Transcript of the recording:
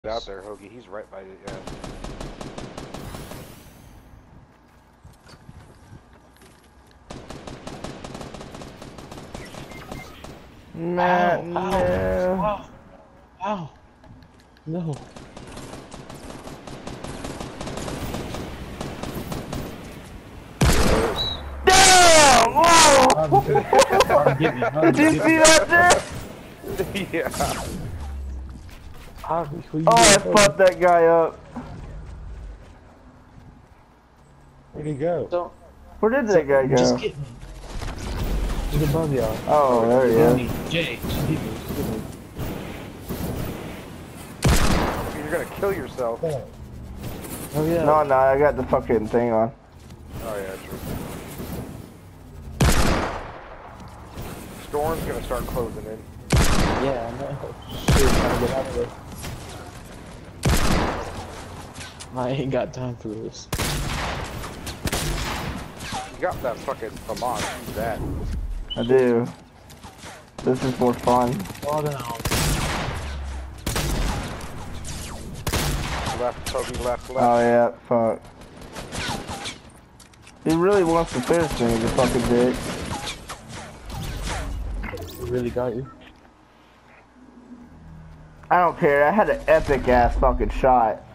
Out there, Hoagie. He's right by you. Yeah. No, no. Ow. Ow. No. Damn! Whoa! Did you see that shit? Yeah. Oh, I fucked that guy up. Where'd he go? Don't. Where did that guy go? Just get me. He's above y'all. Oh, there he is. Jay, just get me. Just get me. You're gonna kill yourself. Oh yeah. No, no, I got the fucking thing on. Oh yeah, true. Storm's gonna start closing in. Yeah, I know. Shit, trying to get out of there. I ain't got time for this. You got that fucking Vermont. Use that. I do. This is more fun. Oh no. Left, Toby, left. Oh yeah, fuck. He really wants to finish me, the fucking dick. He really got you. I don't care, I had an epic ass fucking shot.